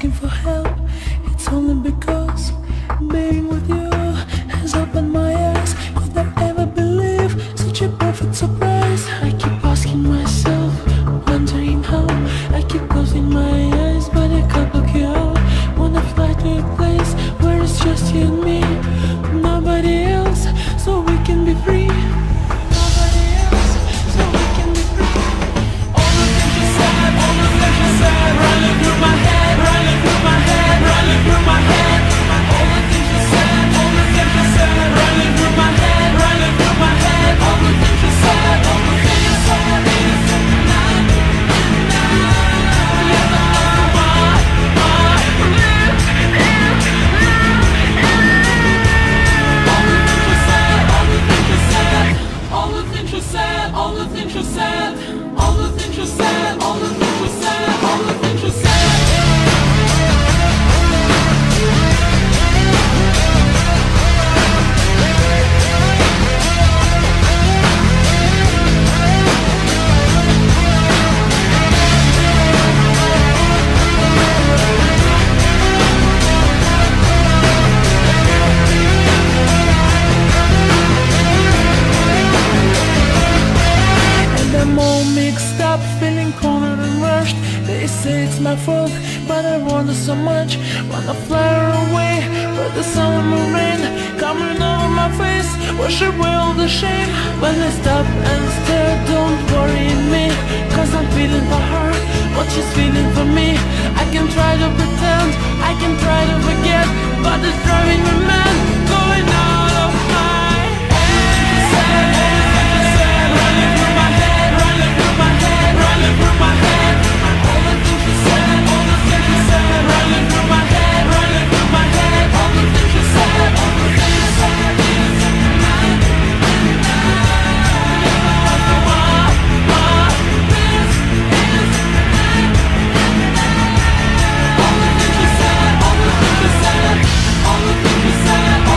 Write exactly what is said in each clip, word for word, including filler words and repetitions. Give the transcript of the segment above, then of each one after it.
asking for help, it's only because being with you has opened my eyes. Could I ever believe such a perfect surprise? I keep asking myself, wondering how. I keep closing my eyes, but I can't look you out. Wanna fly to a place where it's just you and me, nobody else, so we can be free. Nobody else, so we can be free. All the things you said, all the things you said, running through my head, running through my head, running through my head. All the things you said, all the things you said, running through my head, running through my head. All the things you said, all the things you said, night, night. Yes, I want, want, live, live, live. All the things you said, all the things you said, all the things you said, all the things you said, all the things you said, all the things you said. I'm all mixed up, feeling cornered and rushed. They say it's my fault, but I want her so much. Wanna fly her away, but the sun and rain coming over my face, wash away all the shame. When I stop and stare, don't worry me, cause I'm feeling for her what she's feeling for me. I can try to pretend, I can try to forget, but it's driving me mad, going out of my head. Running through my head, running through my head, running through my head. All the things you said, all the things you said, running through my head, running through my head. All the things you said, all the things you said. Night, night. What, what, this is night, night. All the things you said, all the things you said, all the things you said.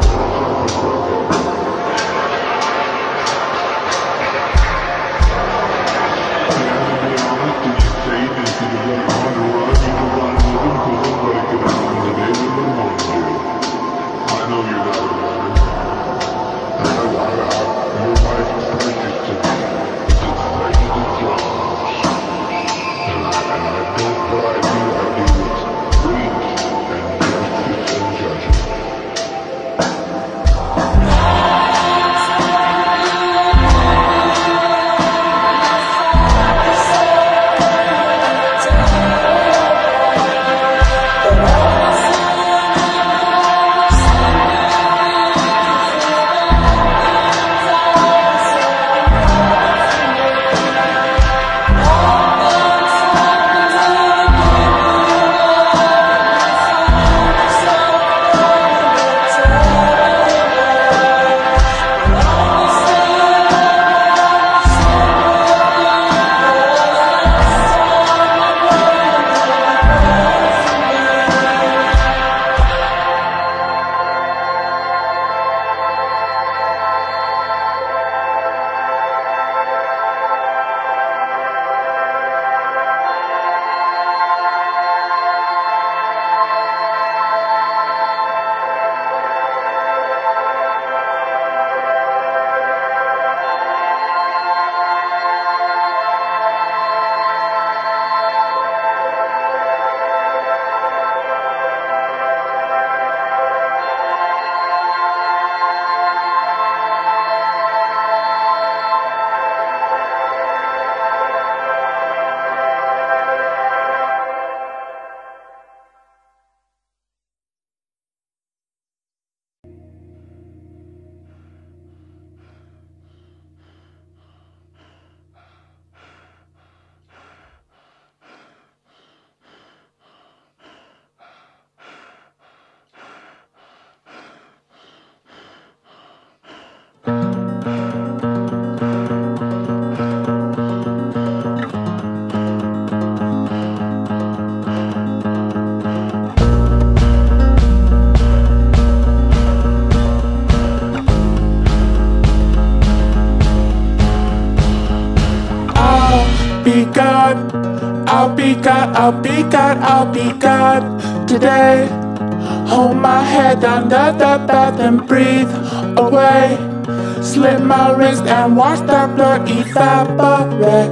be God, I'll be God, I'll be God, I'll be God today. Hold my head under the bath and breathe away. Slit my wrist and watch the blood evaporate.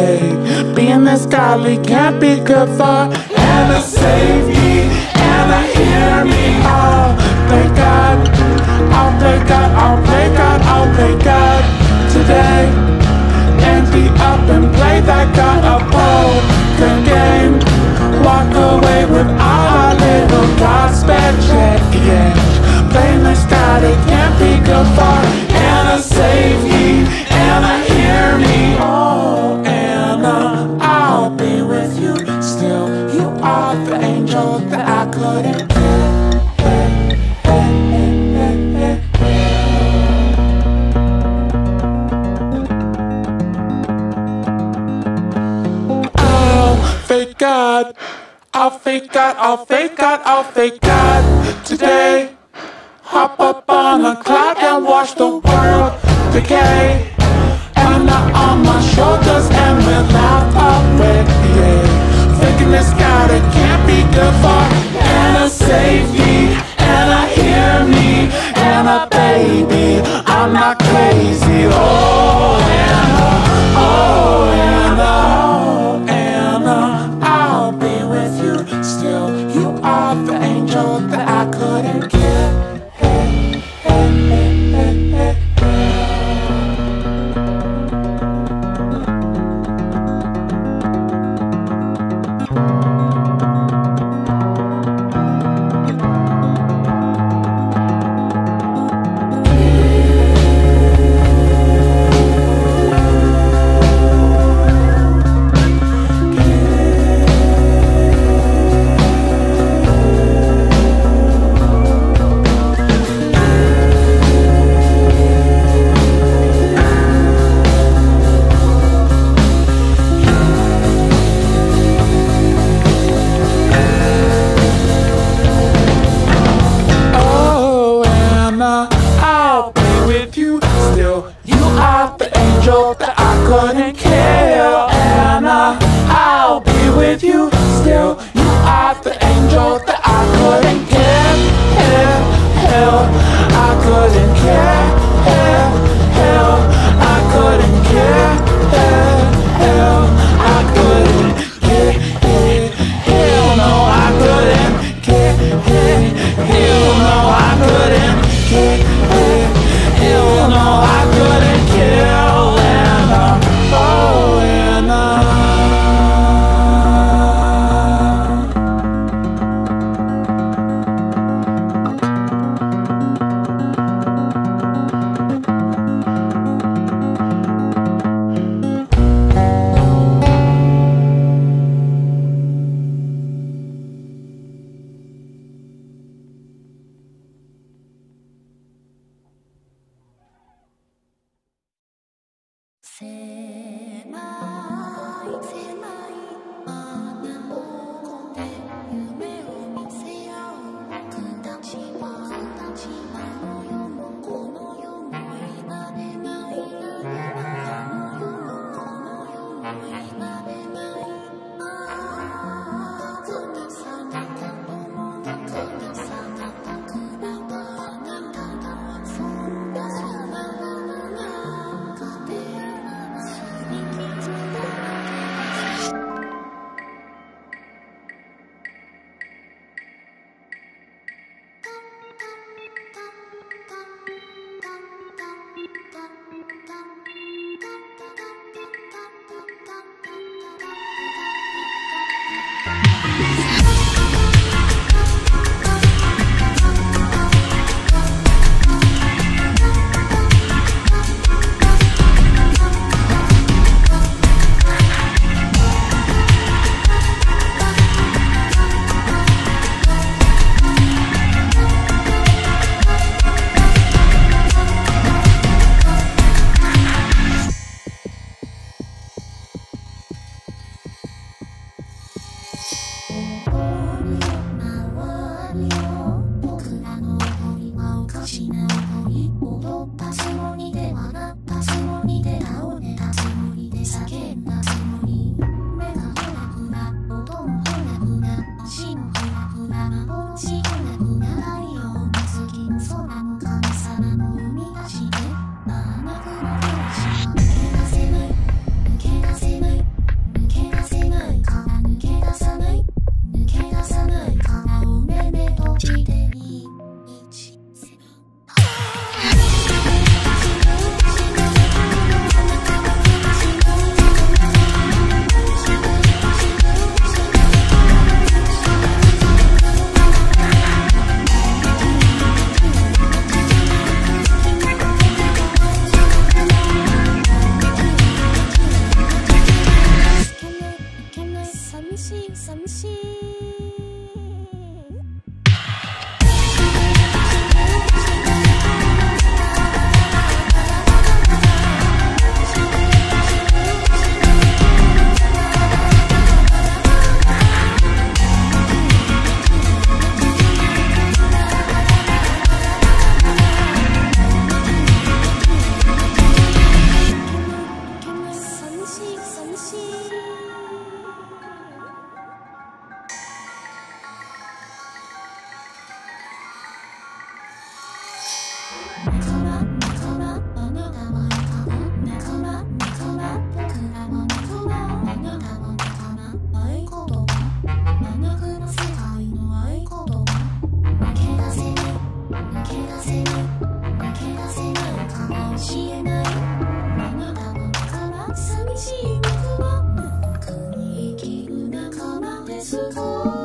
Being this godly can't be good for. And I save me, and I hear me. I'll play God, I'll play God, I'll play God, I'll play God today. Empty up and play that God a broken game. Walk away with our little gospel change. Blame this God, it can't be good for. Anna, save me, Anna, hear me. Oh, Anna, I'll be with you. Still, you are the angel that I couldn't get. Fake God, I'll fake God, I'll fake God, I'll fake God today. Hop up on a cloud and watch the world decay. And not on my shoulders and we'll laugh away. Faking this God, it can't be good for. Anna, save me, Anna, hear me. Anna, baby, I'm not crazy. Oh, Anna, oh, Anna, oh, Anna, I'll be with you. Still, you are the angel that I couldn't get. uh, I'll be with you still. You are the angel that I couldn't kill. And uh, I'll be with you still. You are the angel that I couldn't kill. Hell, hell, I couldn't care. Hell, hell, I couldn't care. Hell, hell, I couldn't care. Hell no, I couldn't care. Hell no, I couldn't care. Hell no, I couldn't kill. And uh, oh, and uh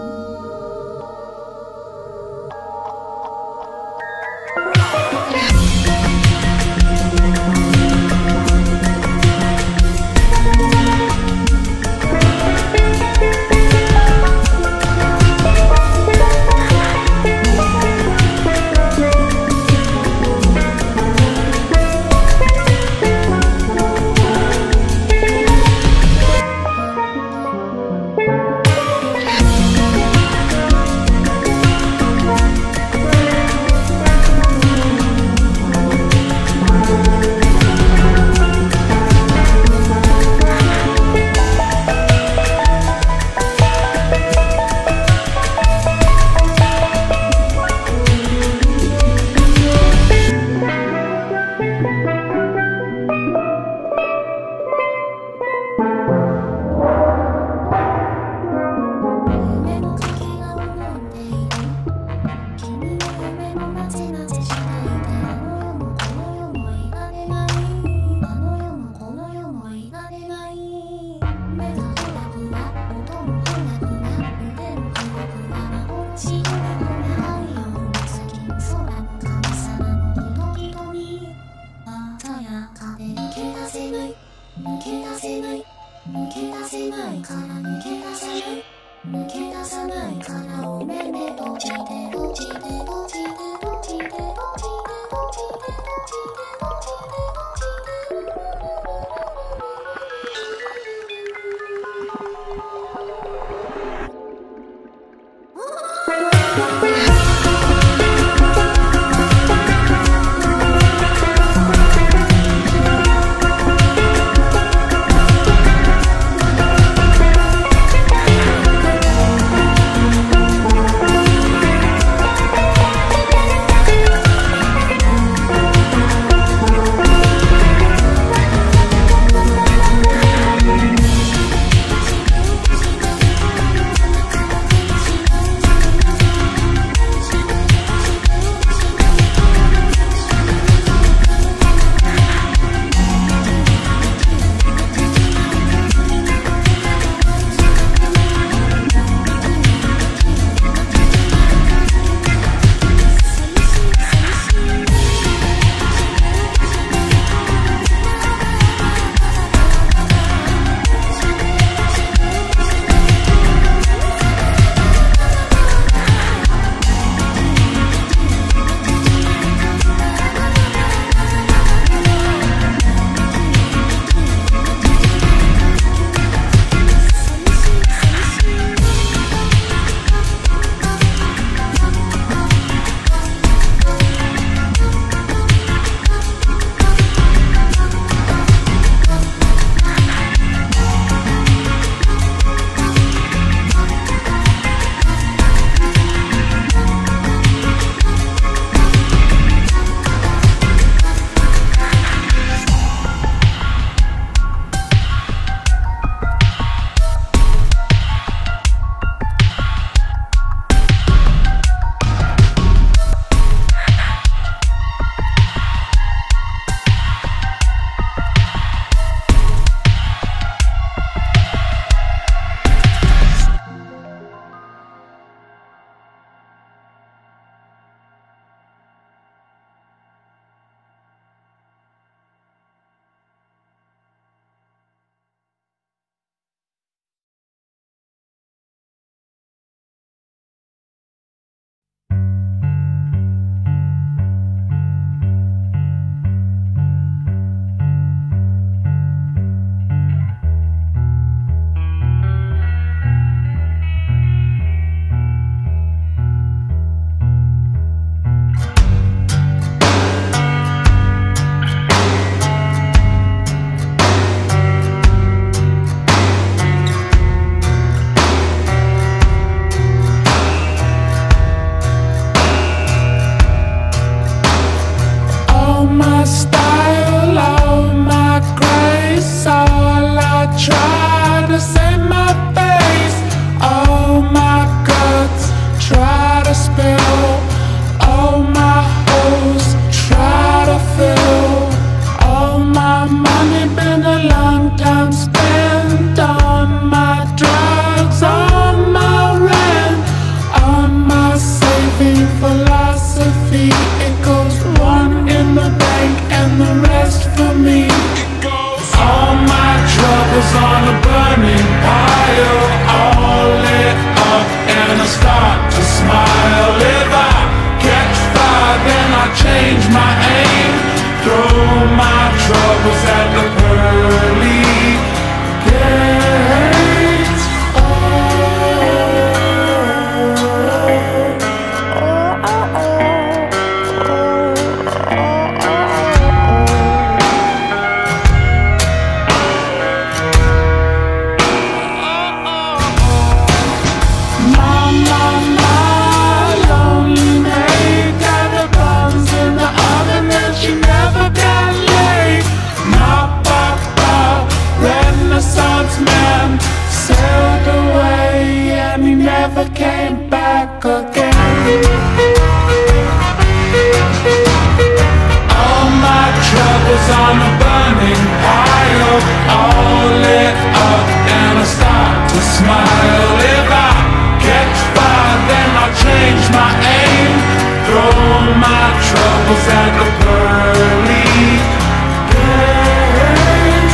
Yeah. style, all my grace, all I try to save my face, all my guts try to spill, all my holes try to fill, all my money been a long time spent on my drugs, on my rent, on my saving philosophy. It goes one in the bank and the rest for me. It goes all my troubles on a burning pile, all lit up and I start to smile. If I catch fire then I change my aim, throw my troubles at the pearly gates. Oh, oh, oh, oh. Came back again. All my troubles on a burning pile, all lit up and I start to smile. If I catch fire then I'll change my aim, throw my troubles at the pearly gates.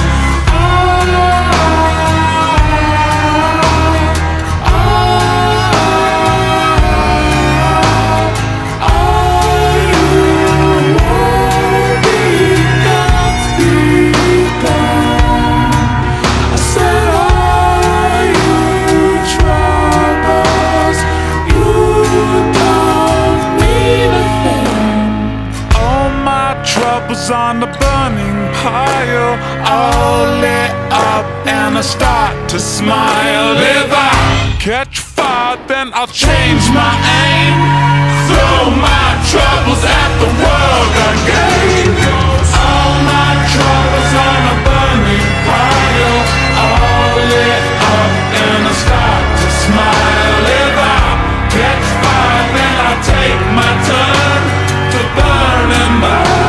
On the burning pile, all lit up and I start to smile. If I catch fire then I'll change my aim, throw my troubles at the world again. All my troubles on a burning pile, all lit up and I start to smile. If I catch fire then I'll take my turn to burn and burn.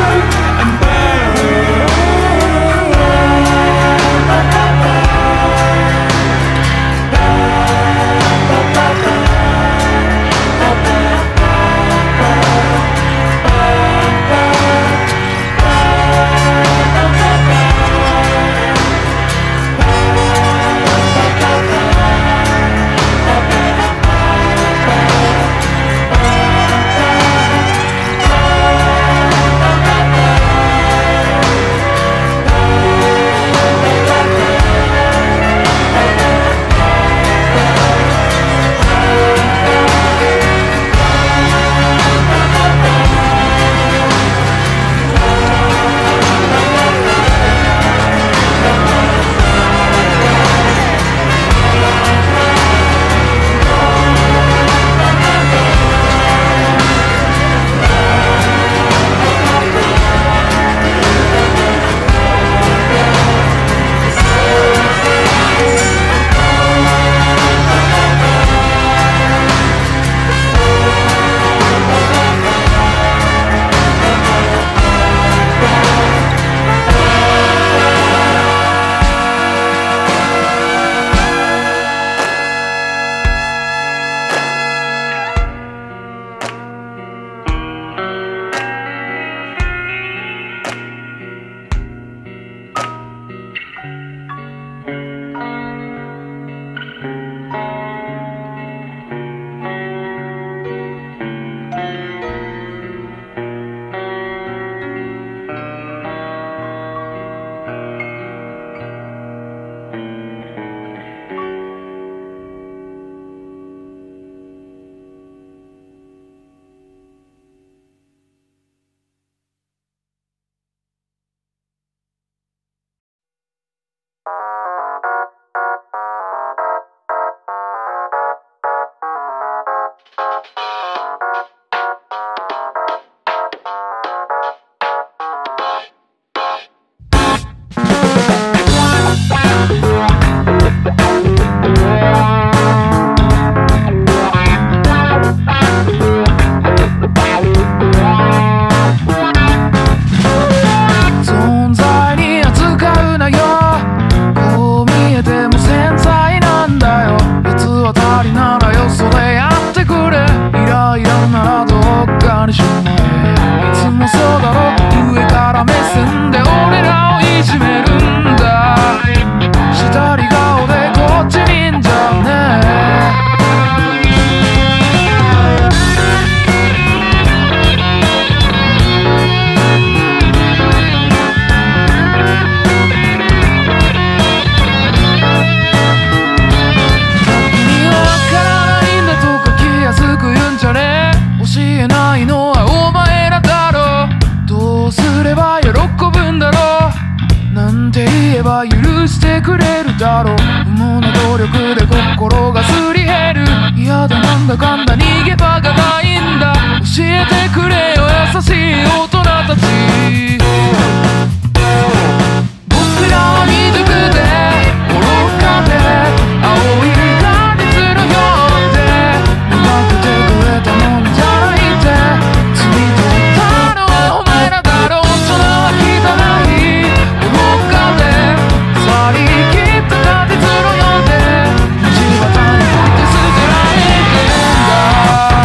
けば許してくれるだろう。無の努力で心がすり減る。嫌だなんだかんだ逃げ場がないんだ。教えてくれよ優しい大人たち。僕らは未熟で愚かで青い果実のようでうまくてくれたもんじゃないって罪とったのはお前らだろう。それは汚い愚かで去りきった果実のようで道端に置いて捨てられてんだ。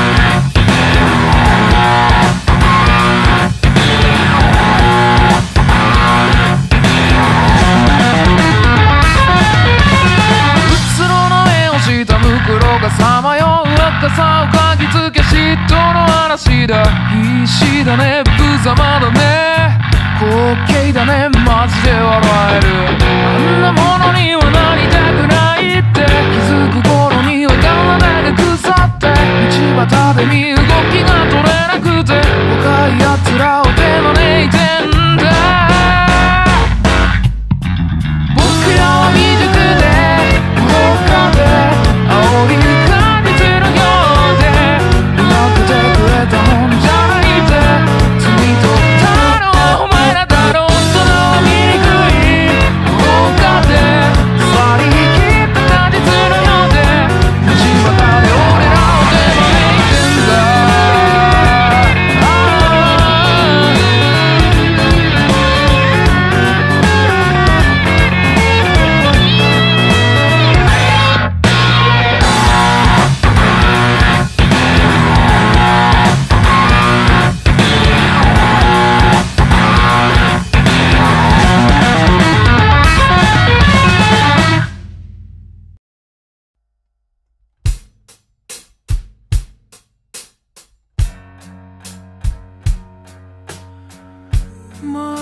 うつろの絵をした袋がさまよう若さを嗅ぎつけ嫉妬の嵐だ。必死だね無様だね滑稽だねマジで笑える。あんなものにはなりたくないって気づく頃には体が腐って道端で身動きが取れなくて若い奴らを手招いてんだ。僕らは未熟で愚かで青い果実のようでうまくてくれたもんじゃないって罪とったのはお前らだろう。それは醜い愚かで去りきった果実のようで道端で俺らを手招いてんだ。ま